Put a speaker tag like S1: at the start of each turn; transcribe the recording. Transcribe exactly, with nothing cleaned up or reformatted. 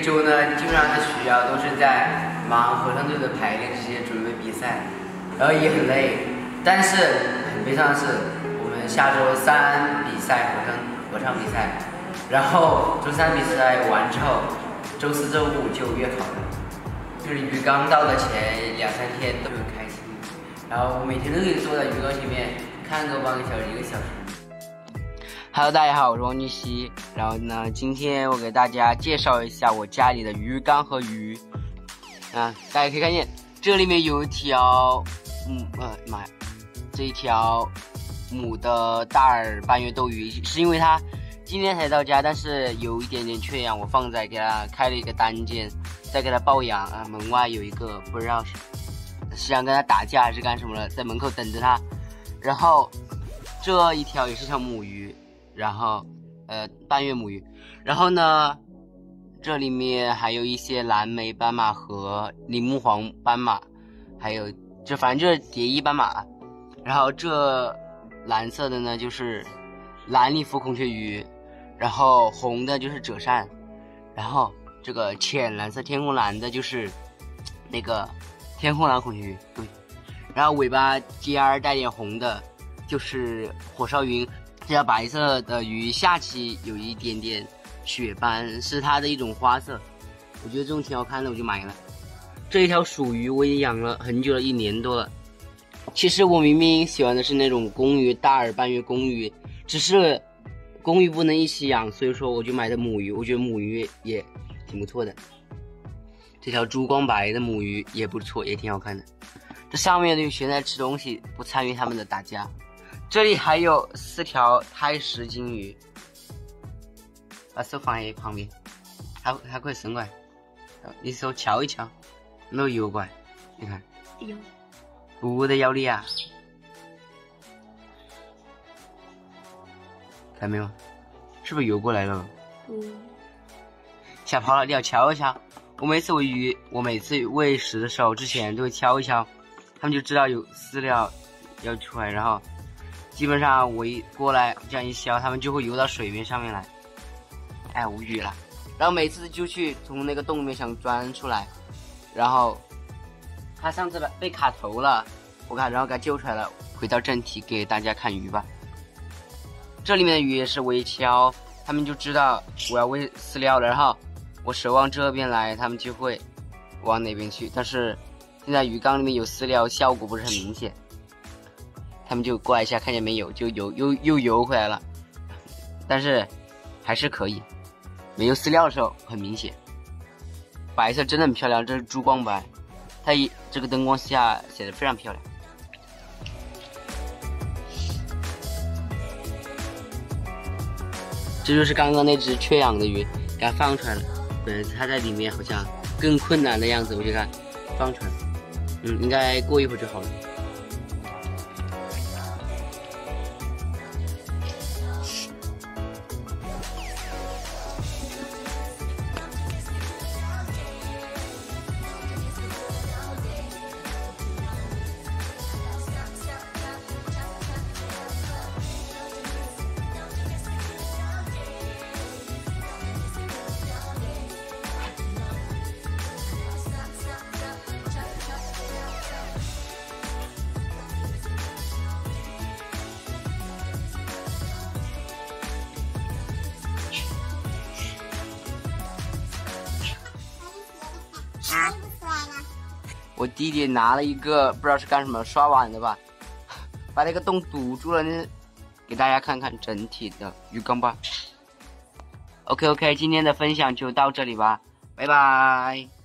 S1: 一周呢，基本上的需要都是在忙合唱队的排练这些准备比赛，然后也很累。但是很悲伤的是，我们下周三比赛合唱合唱比赛，然后周三比赛完之后，周四周五就约考了。就是鱼缸到的前两三天都很开心，然后我每天都可以坐在鱼缸前面看个半个小时一个小时。Hello， 大家好，我是王俊熙。然后呢，今天我给大家介绍一下我家里的鱼缸和鱼。啊，大家可以看见，这里面有一条，嗯呃妈呀，这一条母的大耳半月斗鱼，是因为它今天才到家，但是有一点点缺氧，我放在给它开了一个单间，再给它抱养啊。门外有一个不知道是是想跟它打架还是干什么了，在门口等着它。然后这一条也是条母鱼。然后，呃，半月母鱼，然后呢，这里面还有一些蓝莓斑马和铃木黄斑马，还有这反正就是蝶衣斑马。然后这蓝色的呢就是蓝里弗孔雀鱼，然后红的就是赭鳝，然后这个浅蓝色天空蓝的就是那个天空蓝孔雀鱼，对，然后尾巴尖儿带点红的就是火烧云。这条白色的鱼下期有一点点血斑，是它的一种花色，我觉得这种挺好看的，我就买了。这一条鼠鱼我也养了很久了，一年多了。其实我明明喜欢的是那种公鱼，大耳半月公鱼，只是公鱼不能一起养，所以说我就买的母鱼，我觉得母鱼也挺不错的。这条珠光白的母鱼也不错，也挺好看的。这上面的鱼全在吃东西，不参与他们的打架。这里还有四条胎石金鱼，把手放在旁边，还还可以伸过来，你手敲一敲，没有游过来，你看，有，不得要你啊，看没有？是不是游过来了？嗯，吓跑了，你要敲一敲。我每次喂鱼，我每次喂食的时候之前都会敲一敲，他们就知道有饲料要出来，然后。基本上我一过来这样一削，它们就会游到水面上面来，哎，无语了。然后每次就去从那个洞里面想钻出来，然后它上次被卡头了，我看然后给它救出来了。回到正题，给大家看鱼吧。这里面的鱼也是我一敲，它们就知道我要喂饲料了，然后我手往这边来，它们就会往那边去。但是现在鱼缸里面有饲料，效果不是很明显。他们就过来一下，看见没有，就游又又游回来了，但是还是可以。没有饲料的时候很明显，白色真的很漂亮，这是珠光白，它一这个灯光下显得非常漂亮。这就是刚刚那只缺氧的鱼，给它放出来了。对，它在里面好像更困难的样子，我就看放出来了。嗯，应该过一会儿就好了。我弟弟拿了一个不知道是干什么刷碗的吧，把那个洞堵住了，那给大家看看整体的鱼缸吧。OK OK， 今天的分享就到这里吧，拜拜。